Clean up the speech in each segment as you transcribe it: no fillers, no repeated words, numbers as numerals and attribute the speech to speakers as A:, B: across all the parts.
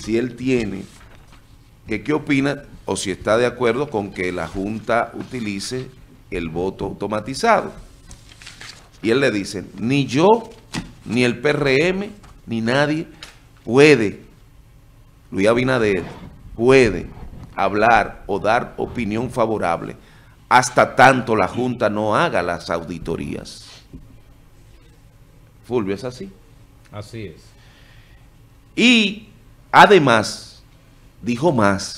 A: si él tiene, que qué opina o si está de acuerdo con que la Junta utilice el voto automatizado. Y él le dice, ni yo, ni el PRM, ni nadie puede, Luis Abinader, puede hablar o dar opinión favorable hasta tanto la Junta no haga las auditorías. Fulvio, ¿es así?
B: Así es.
A: Y además, dijo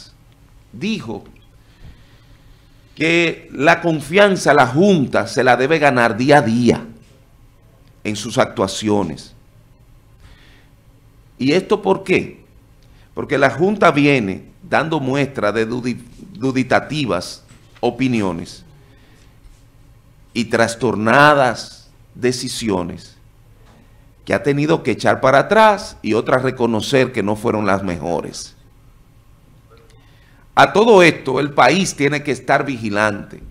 A: que la confianza la Junta se la debe ganar día a día en sus actuaciones. ¿Y esto por qué? Porque la Junta viene dando muestra de duditativas opiniones y trastornadas decisiones que ha tenido que echar para atrás y otras reconocer que no fueron las mejores. A todo esto, el país tiene que estar vigilante,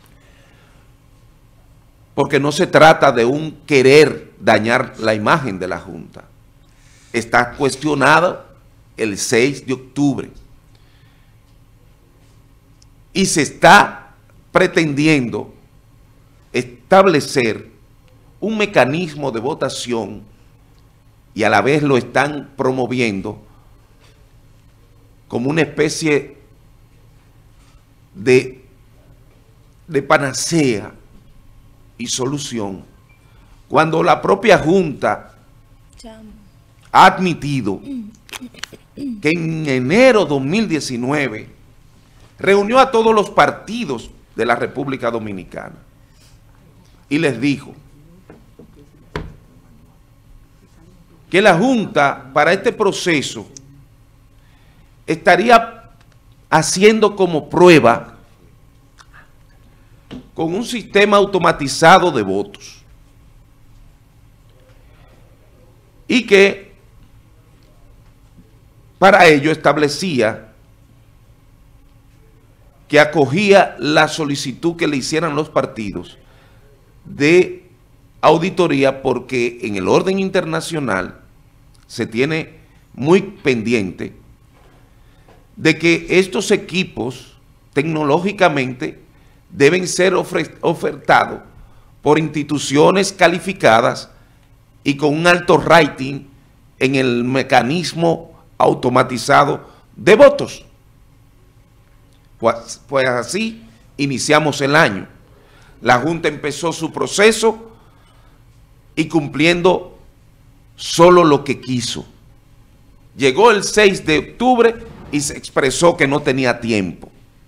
A: porque no se trata de un querer dañar la imagen de la Junta. Está cuestionado el 6 de octubre y se está pretendiendo establecer un mecanismo de votación y a la vez lo están promoviendo como una especie de panacea y solución, cuando la propia Junta ha admitido que en enero de 2019 reunió a todos los partidos de la República Dominicana y les dijo que la Junta para este proceso estaría haciendo como prueba con un sistema automatizado de votos y que para ello establecía que acogía la solicitud que le hicieran los partidos de auditoría, porque en el orden internacional se tiene muy pendiente de que estos equipos tecnológicamente deben ser ofertados por instituciones calificadas y con un alto rating en el mecanismo automatizado de votos. Pues así iniciamos el año. La Junta empezó su proceso y cumpliendo solo lo que quiso. Llegó el 6 de octubre y se expresó que no tenía tiempo.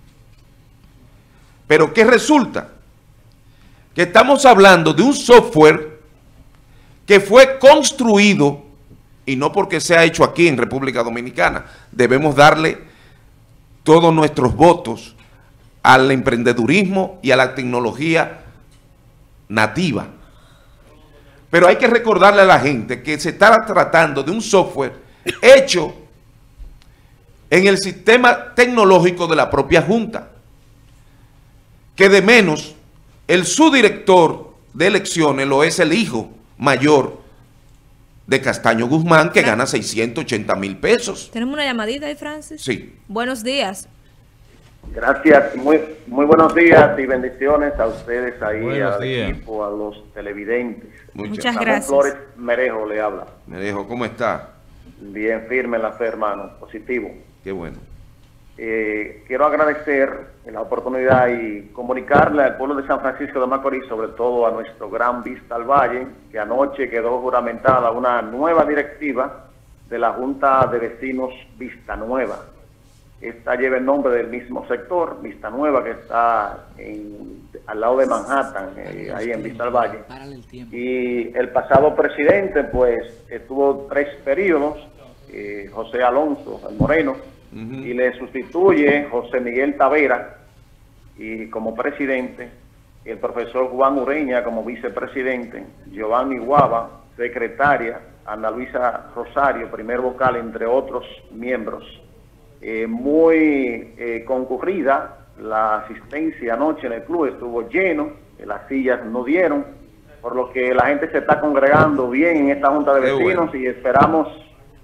A: Pero ¿qué resulta? Que estamos hablando de un software que fue construido, y no porque sea hecho aquí en República Dominicana, debemos darle todos nuestros votos al emprendedurismo y a la tecnología nativa. Pero hay que recordarle a la gente que se está tratando de un software hecho en el sistema tecnológico de la propia Junta, que de menos el subdirector de elecciones lo es el hijo mayor de Castaño Guzmán, que gana 680,000 pesos.
C: ¿Tenemos una llamadita ahí, Francis?
A: Sí.
C: Buenos días.
D: Gracias, muy buenos días y bendiciones a ustedes ahí,
B: Buenos
D: al
B: días.
D: equipo, a los televidentes.
C: Muchas
D: Ramón
C: gracias.
D: Flores Merejo le habla.
A: Merejo, ¿cómo está?
D: Bien firme en la fe, hermano, positivo.
A: Qué bueno.
D: Quiero agradecer la oportunidad y comunicarle al pueblo de San Francisco de Macorís, sobre todo a nuestro gran Vista al Valle, que anoche quedó juramentada una nueva directiva de la Junta de Vecinos Vista Nueva. Esta lleva el nombre del mismo sector, Vista Nueva, que está al lado de Manhattan, ahí en Vista al Valle. Y el pasado presidente, pues, estuvo 3 periodos, José Alonso, el Moreno, y le sustituye José Miguel Tavera y como presidente, el profesor Juan Ureña como vicepresidente, Giovanni Guava, secretaria, Ana Luisa Rosario, primer vocal, entre otros miembros. Muy concurrida la asistencia anoche en el club, estuvo lleno, las sillas no dieron, por lo que la gente se está congregando bien en esta Junta de Vecinos y esperamos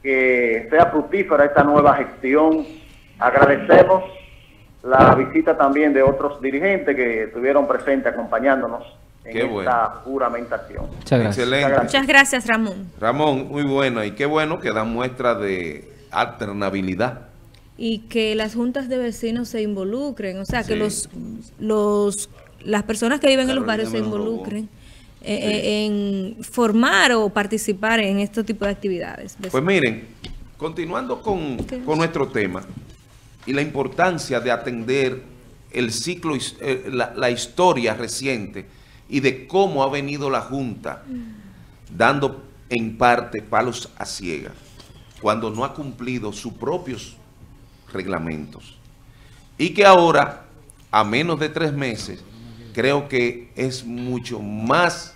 D: que sea fructífera esta nueva gestión. Agradecemos la visita también de otros dirigentes que estuvieron presentes acompañándonos en esta juramentación.
B: Muchas gracias.
A: Excelente.
C: Muchas gracias, Ramón.
A: Ramón, muy bueno. Y qué bueno que dan muestra de alternabilidad.
C: Y que las juntas de vecinos se involucren, o sea, que
A: Sí.
C: las personas que viven en los barrios se involucren en formar o participar en este tipo de actividades.
A: Pues miren, continuando con nuestro tema y la importancia de atender el ciclo, la historia reciente y de cómo ha venido la Junta dando en parte palos a ciegas cuando no ha cumplido sus propios reglamentos. Y que ahora, a menos de 3 meses, creo que es mucho más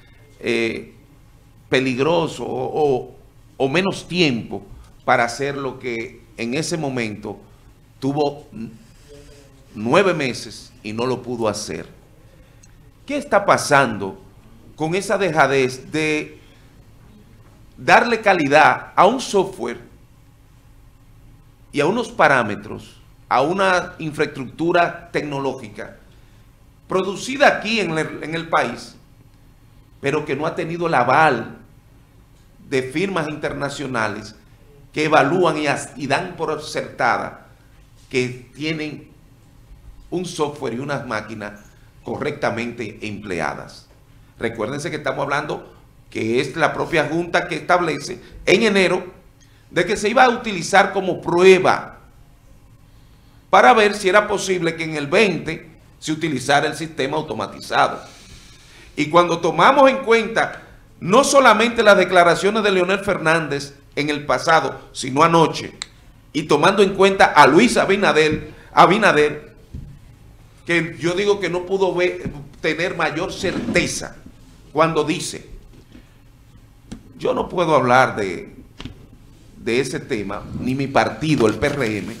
A: peligroso o menos tiempo para hacer lo que en ese momento tuvo 9 meses y no lo pudo hacer. ¿Qué está pasando con esa dejadez de darle calidad a un software y a unos parámetros, a una infraestructura tecnológica producida aquí en el país, pero que no ha tenido el aval de firmas internacionales que evalúan y dan por acertada que tienen un software y unas máquinas correctamente empleadas? Recuérdense que estamos hablando que es la propia Junta que establece en enero de que se iba a utilizar como prueba para ver si era posible que en el 20 se utilizara el sistema automatizado. Y cuando tomamos en cuenta no solamente las declaraciones de Leonel Fernández en el pasado, sino anoche, y tomando en cuenta a Luis Abinader, que yo digo que no pudo tener mayor certeza cuando dice: yo no puedo hablar de ese tema, ni mi partido, el PRM,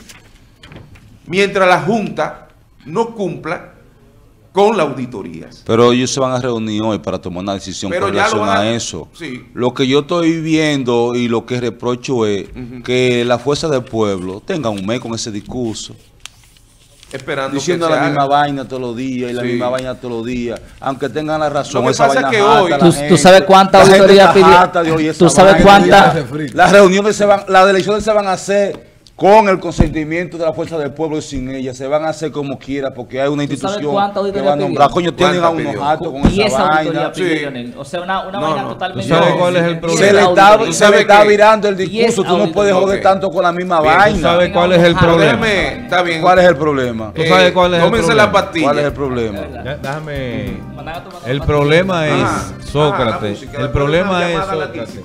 A: mientras la Junta no cumpla con las auditorías.
E: Pero ellos se van a reunir hoy para tomar una decisión con relación a eso.
A: Sí.
E: Lo que yo estoy viendo y lo que reprocho es que la fuerza del pueblo tenga un mes con ese discurso.
A: Esperando
E: Diciendo
A: que se
E: la misma
A: haga.
E: vaina todos los días y la
A: Sí.
E: misma vaina todos los días. Aunque tengan la razón.
A: Lo que
E: esa
A: pasa es
E: vaina
A: que
E: jata
A: hoy-
E: a la
B: ¿Tú
E: gente.
B: sabes cuánta
E: La gente
B: auditoría
E: está
B: pidió?
E: harta de oír esa
B: ¿Tú sabes
E: vaina.
B: cuánta?
E: Las reuniones las elecciones se van a hacer con el consentimiento de la fuerza del pueblo y sin ella. Se van a hacer como quiera porque hay una
B: ¿Tú sabes
E: institución
B: cuánta
E: que
B: auditoría
E: va a nombrar.
B: pidió?
E: Coño, tienen a
A: ¿Cuánta
E: unos
A: pidió?
E: hartos con
B: Y
E: esa
B: esa auditoría
E: vaina.
B: pidió,
A: Sí.
B: Leonel. O sea, una
A: No,
B: vaina
A: no.
B: totalmente...
F: ¿Tú sabes cuál es el problema?
E: Se le
B: auditoría.
E: está
A: qué?
E: virando el
B: Y
E: discurso.
B: es
E: Tú no puedes
B: auditoría.
E: joder tanto con la misma
A: Bien, ¿tú
E: vaina.
F: ¿Sabes cuál es el
B: Ajá.
F: problema?
A: Déjeme, está bien.
E: ¿Cuál es el problema?
F: ¿Tú sabes cuál es el
A: Tómense
F: problema?
A: la pastilla.
E: ¿Cuál es el problema?
F: Déjame.
B: Mandan a tomar
F: El
B: la
F: problema es
A: Ah,
F: Sócrates.
A: la música,
F: El
A: la
F: problema es
A: llamada
F: Sócrates.
A: larguísima.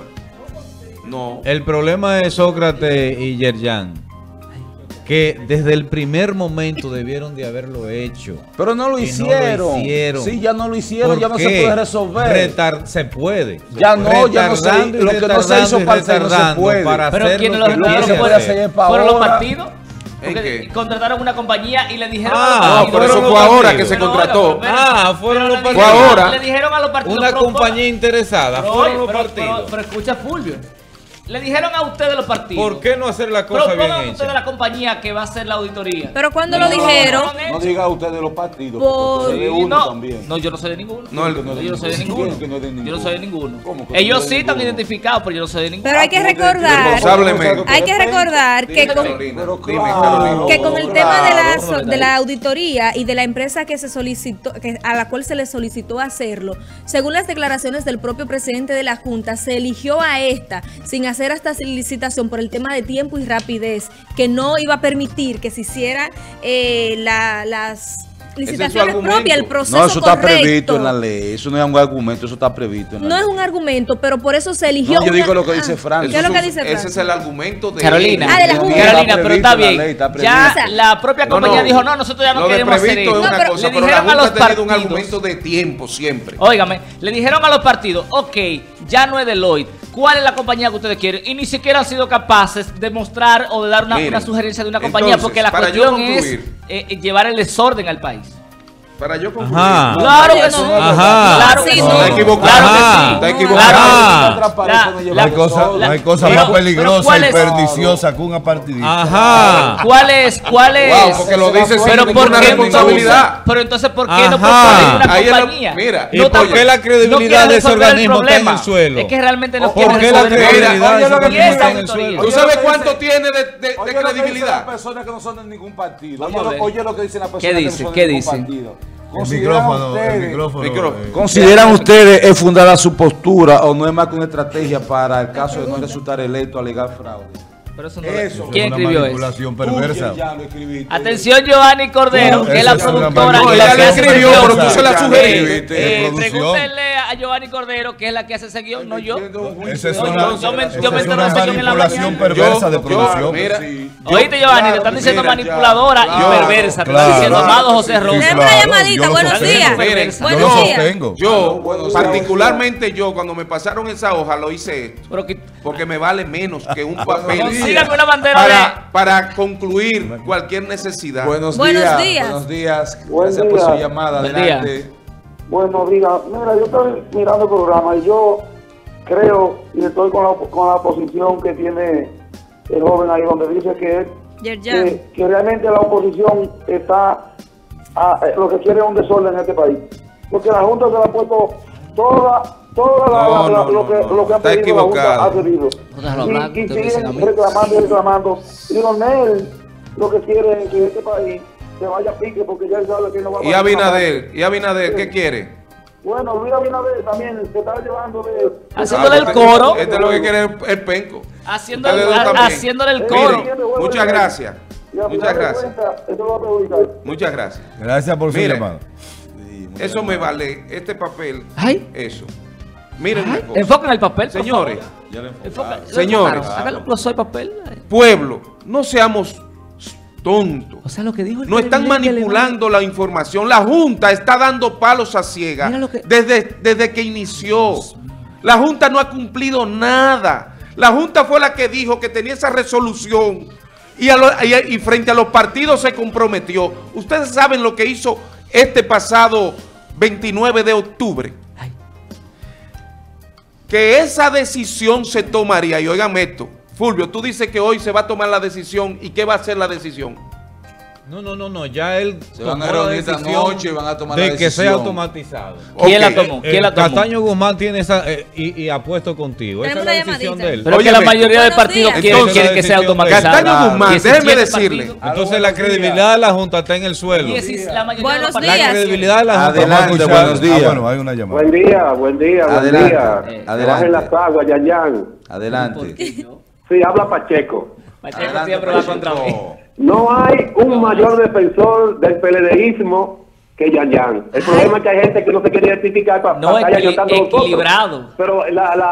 A: No.
F: El problema es Sócrates y Yerjan, que desde el primer momento debieron de haberlo hecho.
E: Pero no lo
F: Y no
E: hicieron.
F: lo hicieron.
E: Sí, ya no lo hicieron,
F: ¿Por
E: ya no se
F: qué?
E: puede resolver.
F: Se puede.
E: Ya no, ya no se-
F: Retardando y
E: lo que no se hizo
F: retardando y
E: para hacer no se
F: retardando
E: puede.
F: para
B: Pero
F: hacer
B: quienes
F: lo
B: lo
F: que
E: no se
F: quieren
E: puede
F: hacer.
E: hacer para
B: ¿Fueron los
E: ahora.
B: partidos?
A: ¿En
B: Porque
A: qué?
B: contrataron una compañía y le dijeron
F: Ah,
B: a los
A: No,
B: partidos...
A: por eso
F: fueron
A: fue
F: los
A: ahora
F: partidos.
A: que se
B: Pero,
A: contrató.
B: oiga, pero
F: Fueron
B: le
F: los
B: dijeron-
A: partidos. Fue ahora.
B: Le dijeron a los partidos...
F: Una
B: pero-
F: compañía interesada.
B: pero,
F: Fueron los
B: pero-
F: partidos.
B: pero escucha, Fulvio. Le dijeron a ustedes los partidos...
F: ¿Por qué no hacer la cosa bien
B: Propongan ustedes
F: hecha?
B: la compañía que va a hacer la auditoría.
C: Pero cuando lo dijeron,
E: No diga usted de los partidos,
C: Por-
E: porque de uno también.
B: No, yo no soy de ninguno.
A: No,
B: yo no soy de ninguno.
E: que no es de
B: Yo no soy de ninguno.
E: ¿Cómo que
B: Ellos
E: no es
B: sí
E: de
B: están
E: ninguno?
B: identificados, pero yo no soy de ninguno.
C: pero hay que recordar,
A: Responsablemente.
C: hay que recordar que
A: Dime,
C: con,
A: Carolina.
E: Pero
A: Dime,
E: claro.
A: Carolina.
C: que con el tema
E: Claro.
C: de la auditoría y de la empresa que se solicitó, a la cual se le solicitó hacerlo, según las declaraciones del propio presidente de la Junta, se eligió a esta sin hacer esta licitación por el tema de tiempo y rapidez, que no iba a permitir que se hiciera las licitaciones
A: argumento.
C: propias, el proceso
E: No, eso está
C: correcto.
E: previsto en la ley. Eso no es un argumento, eso está previsto en la
C: No
E: ley.
C: es un argumento, pero por eso se eligió.
E: No, yo
C: una-
E: digo lo que dice Frank.
C: ¿Qué es lo que dice
A: Ese
C: Frank?
A: es el argumento de
B: Carolina,
C: Ah, de la Junta.
B: Carolina,
E: Está
B: pero está
E: previsto en la
B: bien.
E: ley, está
B: Ya
C: previsto.
B: la propia
A: No,
B: compañía
A: no.
B: dijo, no, nosotros ya no
A: Lo de
B: queremos hacer
A: previsto
B: esto.
A: es una
C: pero
A: cosa,
B: le
A: pero la
B: dijeron a
A: Junta
B: los
A: ha tenido un
B: partidos,
A: argumento de tiempo siempre.
B: óigame, le dijeron a los partidos, ok, ya no es Deloitte, ¿cuál es la compañía que ustedes quieren? Y ni siquiera han sido capaces de mostrar o de dar una
A: Miren,
B: sugerencia de una compañía,
A: entonces,
B: porque la
A: para yo
B: cuestión es
A: concluir.
B: llevar el desorden al país.
A: Para yo concluir.
F: Ajá.
B: Claro que
C: no.
B: sí.
F: Ajá.
B: Claro que
C: Sí,
B: sí.
C: no.
A: Está equivocado.
B: Claro que sí.
A: Está
F: Ajá.
A: equivocado.
F: Ajá.
B: La-
F: No hay cosa
B: pero-
F: más peligrosa
B: ¿cuál
F: y
B: es?
F: perniciosa que una partidista. Ajá.
B: ¿Cuál es?
A: Wow, porque lo dice sin
B: Pero ¿por
A: ninguna
B: qué
A: responsabilidad.
B: Pero entonces, ¿por qué
F: Ajá.
B: no proponen una
A: Ahí es la-
B: compañía?
A: mira,
F: ¿Y
B: No
F: por
B: tan-
F: qué la
B: no
F: credibilidad
B: quieren
F: de ese
B: resolver el
F: organismo está en
B: problema.
F: el suelo?
B: Es que realmente no
F: ¿Por
B: quieren
F: qué la
B: resolver el
F: credibilidad
B: problema.
F: de ese
C: Oye, lo que
F: organismo está en
B: dice
F: el
B: autoridad.
F: suelo?
A: ¿Tú
E: Oye,
A: sabes
E: lo que
A: cuánto
E: dice-
A: tiene de
E: Oye, lo que dicen
A: credibilidad?
E: las personas que no son de ningún partido.
B: Vamos a ver.
E: Oye lo que dicen las personas
B: ¿Qué
E: que
B: dice?
E: no son
B: ¿Qué
E: de ningún
B: dice?
E: partido.
F: El micrófono.
A: Micrófono.
E: ¿Consideran ustedes es fundada su postura o no es más que una estrategia para el caso de no resultar electo alegar fraude?
B: Pero eso no
E: Eso.
B: ¿Quién
F: Una
B: escribió eso?
F: manipulación
E: Tú,
F: perversa.
E: que ya lo escribiste.
B: Atención, Giovanni Cordero,
F: No,
B: que es la
F: esa es una
B: productora.
A: No,
B: y
A: ella
B: la que
A: lo
B: hace ese
A: escribió,
B: guión.
A: pero tú se la sugeriste.
F: producción.
B: Pregúntenle a Giovanni Cordero, que es la que hace ese guión, no yo.
F: Esa es
B: No,
F: una,
B: yo me
F: esa
B: entero
F: es
B: de
F: una
B: ese guión en la
F: manipulación
B: mañana.
F: perversa de producción.
A: Mira,
B: Oíste, Giovanni, te están diciendo
A: mira,
B: manipuladora y
A: claro,
B: perversa. Te
F: claro,
B: están diciendo
F: claro.
B: amado José Rosa.
C: Tenemos una llamadita, buenos días.
A: Miren,
C: Buenos
F: yo lo
C: días.
F: sostengo.
A: yo,
E: Buenos días.
A: particularmente yo, cuando me pasaron esa hoja, lo hice esto.
B: Pero que
A: Porque me vale menos que un papel
B: consíganme una bandera
A: para concluir cualquier necesidad.
E: Buenos
C: Buenos
E: días.
C: días.
E: Buenos días.
G: Buen
E: Gracias por
G: día.
E: su llamada.
B: Buen
E: Adelante.
G: Bueno, diga, mira, yo estoy mirando el programa y yo creo y estoy con la posición que tiene el joven ahí, donde dice
C: Yerjan.
G: que realmente la oposición está, lo que quiere es un desorden en este país. Porque la Junta se la ha puesto lo que ha
A: Está
G: pedido la Junta
A: equivocado.
G: ha cedido.
B: Déjalo hablar,
G: Y
B: ustedes dicen a mí.
G: siguen reclamando y reclamando. Y Leonel lo que quiere es que este país se vaya a pique porque ya él sabe que no va a
A: ¿Y Abinader, qué quiere?
G: Bueno, Luis Abinader también se está llevando de...
B: Haciéndole el
A: este-
B: coro.
A: Este es lo que quiere el penco.
B: Haciéndole,
A: Ustedes dos también.
B: haciéndole el coro.
A: Miren, muchas gracias. Muchas gracias.
G: Eso lo va a perjudicar.
A: Muchas gracias.
F: Gracias por su
A: Mire,
F: llamada.
A: Eso me vale, este papel,
B: Ay.
A: eso. Miren una cosa.
B: Enfocan el papel, por
A: Señores,
B: favor. Enfoca- lo
A: Señores.
B: enfocaron. Háganlo, lo soy papel.
A: pueblo, no seamos tontos.
B: O sea, lo que dijo el
A: No están
B: presidente
A: manipulando la información. La Junta está dando palos a ciegas
B: Mira lo que-
A: desde que inició. La Junta no ha cumplido nada. La Junta fue la que dijo que tenía esa resolución y frente a los partidos se comprometió. Ustedes saben lo que hizo este pasado 29 de octubre.
B: Ay.
A: Que esa decisión se tomaría, y oigan esto, Fulvio, tú dices que hoy se va a tomar la decisión, ¿y qué va a ser la decisión?
F: No, ya él
E: Se van a
F: tomó la
E: reunir esta
F: decisión
E: noche y van a tomar la
F: de que sea
E: decisión.
F: automatizado.
B: ¿Quién la
A: Ok.
B: tomó? ¿Quién la tomó?
F: Castaño Guzmán tiene esa y apuesto contigo. Esa es
C: Tenemos
F: la
C: una
F: decisión
C: llamadita.
F: de él.
B: Pero es que
A: Óyeme,
B: la mayoría de
C: buenos
B: partidos
C: días.
B: quieren,
A: Entonces,
B: que sea
F: la decisión de-
B: automatizado.
A: Castaño Guzmán,
B: 17
A: déjeme decirle.
B: partidos.
F: Entonces la credibilidad de la Junta está en el suelo.
B: La mayoría
C: Buenos
B: de los
F: La
C: días.
B: partidos.
F: credibilidad de la Junta.
E: Adelante,
F: Vamos a escuchar.
E: buenos días.
F: Bueno, hay una llamada.
G: Buen día, buen día.
E: Adelante,
G: Bajen
E: adelante.
G: las aguas, Yayan.
E: Adelante.
G: Sí, habla Pacheco.
B: Pacheco siempre va contra mí.
G: No hay un mayor defensor del PLDismo que Yayan. El problema es que hay gente que no se quiere identificar para
B: No,
G: estar ayudando a nosotros.
B: equilibrado.
G: Pero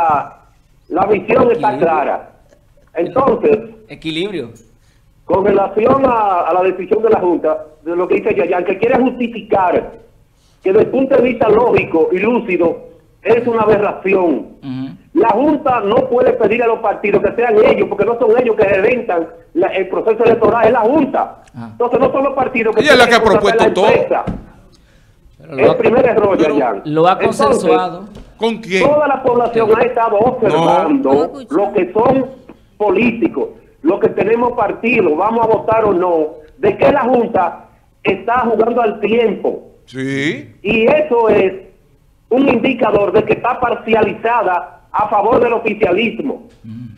G: la visión está
B: Equilibrio.
G: clara. Entonces,
B: Equilibrio.
G: con relación a la decisión de la Junta, de lo que dice Yayan, que quiere justificar que desde el punto de vista lógico y lúcido es una aberración. La Junta no puede pedir a los partidos que sean ellos, porque no son ellos que reventan el proceso electoral, es la Junta. Entonces no son los partidos que
A: Ella es la que ha
G: tienen contratar
A: propuesto
G: la
A: todo.
G: empresa.
B: Pero
G: El primer error, Yayan.
B: lo ha
G: Entonces,
B: consensuado.
A: ¿Con quién?
G: toda la población ha estado observando
C: No.
G: lo que son políticos, lo que tenemos partidos, vamos a votar o no, de que la Junta está jugando al tiempo.
A: Sí.
G: Y eso es un indicador de que está parcializada a favor del oficialismo.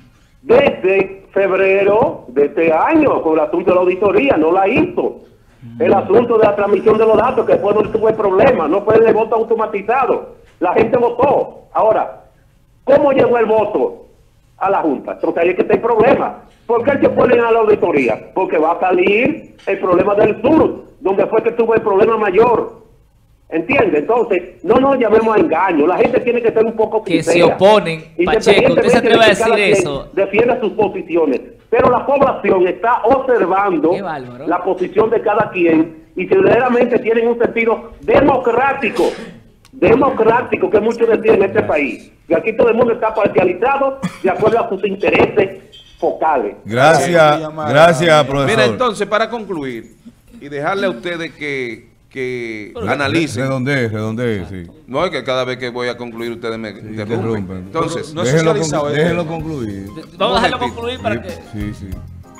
G: Desde febrero de este año, con el asunto de la auditoría, no la hizo. El asunto de la transmisión de los datos, que fue donde tuvo el problema, no fue el voto automatizado. La gente votó. Ahora, ¿cómo llegó el voto a la Junta? Entonces ahí es que está el problema. ¿Por qué se ponen a la auditoría? Porque va a salir el problema del sur, donde fue que tuvo el problema mayor. ¿Entiende? Entonces, no nos llamemos a engaño. La gente tiene que ser un poco
B: Que se
G: sincera.
B: oponen. Pacheco, ¿usted se atreve a decir eso?
G: Defienda sus posiciones. Pero la población está observando
B: Qué bárbaro.
G: la posición de cada quien y verdaderamente tienen un sentido democrático. Democrático, que muchos deciden en este país. Y aquí todo el mundo está parcializado de acuerdo a sus intereses focales.
F: Gracias, profesor.
A: Mira, entonces, para concluir y dejarle a ustedes que que analicen.
H: Redondee, sí.
A: No es que cada vez que voy a concluir ustedes me interrumpen. Entonces,
E: no es socializado.
H: Déjenlo concluir.
B: Vamos a dejarlo concluir para que...
H: Sí.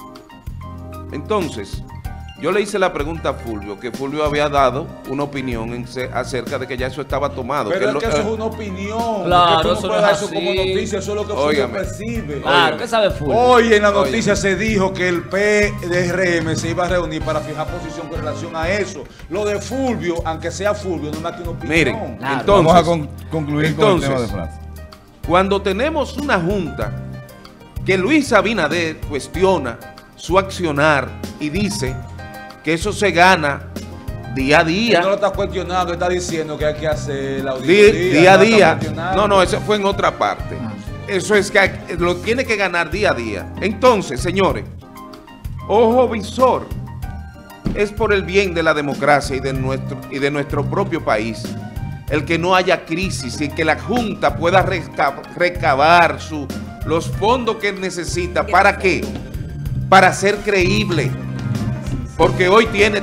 A: entonces, yo le hice la pregunta a Fulvio, que Fulvio había dado una opinión acerca de que ya eso estaba tomado.
E: Pero
A: que
E: es que eso es una opinión.
B: Claro,
E: eso no
B: es
E: puede eso
B: así.
E: como noticia, eso es lo que Fulvio
A: Óigame.
E: percibe.
B: Claro, ¿qué sabe Fulvio?
E: Hoy en la noticia se dijo que el PDRM se iba a reunir para fijar posición con relación a eso. Lo de Fulvio, aunque sea Fulvio, no es más que una opinión.
A: Miren,
B: Claro.
A: entonces,
H: Vamos a concluir con el tema de Francia.
A: cuando tenemos una junta que Luis Abinader cuestiona su accionar y dice que eso se gana día a día.
E: Él no lo está cuestionando, está diciendo que hay que hacer la auditoría.
A: Día a
E: no está
A: día.
E: cuestionando.
A: No, eso fue en otra parte. Eso es que lo tiene que ganar día a día. Entonces, señores, ojo visor, es por el bien de la democracia y de nuestro propio país el que no haya crisis y que la Junta pueda recabar los fondos que necesita. ¿Para qué? Para ser creíble. Porque hoy tiene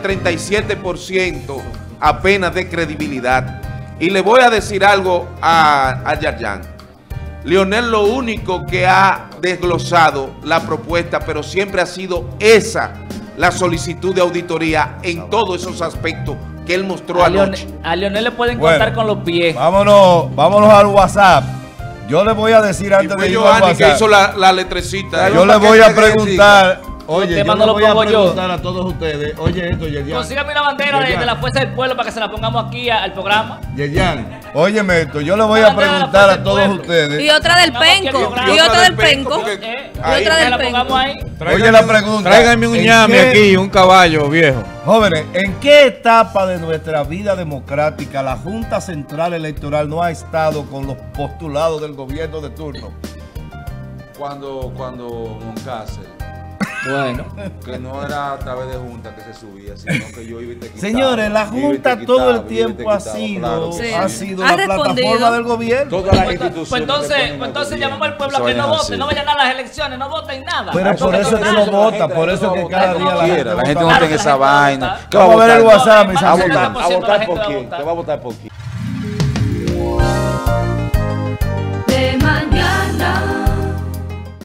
A: 37% apenas de credibilidad. Y le voy a decir algo a Yerjan. Leonel lo único que ha desglosado la propuesta, pero siempre ha sido esa la solicitud de auditoría en todos esos aspectos que él mostró anoche.
B: A Leonel le pueden
H: Bueno,
B: contar con los pies.
H: Vámonos al WhatsApp. Yo le voy a decir
A: Y
H: antes
A: fue
H: de ir al
A: Giovanni que
H: WhatsApp.
A: hizo la letrecita.
H: Yo le voy a preguntar. Oye,
B: tema
H: yo
B: no
H: le
B: lo
H: voy a
B: pongo yo.
H: preguntar a todos ustedes. Oye, esto, Yerjan.
B: Consígame una bandera de la Fuerza del Pueblo para que se la pongamos aquí al programa.
H: Yerjan, óyeme esto. Yo le voy
B: Una
H: a
B: bandera de la
H: preguntar
B: Fuerza
H: a
B: del
H: todos
B: Pueblo.
H: ustedes.
C: Y otra del penco. Y otra del penco.
A: porque
C: Y
A: ahí-
C: otra
B: Que
C: del
B: la
C: penco.
B: pongamos ahí.
H: Oye la pregunta.
F: Tráiganme un
H: ¿en
F: ñame
H: qué-
F: aquí, un caballo viejo.
H: Jóvenes, ¿en qué etapa de nuestra vida democrática la Junta Central Electoral no ha estado con los postulados del gobierno de turno?
E: Cuando Moncácer,
B: Bueno.
E: que no era a través de junta que se subía, sino que yo iba y te quitaba.
H: Señores, la
E: iba y te
H: Junta
E: quitaba,
H: todo el
E: iba y te
H: tiempo ha
E: quitaba,
H: sido,
E: claro.
C: Sí.
H: ha sido
C: Ha
H: la
C: respondido.
H: plataforma del gobierno.
E: Todas las
B: Pues
E: instituciones.
B: entonces,
E: te ponen al
B: entonces
E: gobierno.
B: llamamos al pueblo a que
E: Eso
B: no
E: es
B: vote,
E: así.
B: no vayan a las elecciones, no voten nada.
H: Pero
B: Eso
H: por
B: que
H: eso es que
B: votar.
H: no vota, por eso es que cada día la gente
E: La gente no
H: vota.
E: tiene esa vaina.
B: ¿Qué va
H: Vamos a ver el
B: votar?
H: WhatsApp, mis
B: No,
E: A
B: amigos.
H: amigos.
E: votar, ¿a votar por
B: la gente va a
E: quién?
B: votar.
E: ¿Qué va a votar por quién?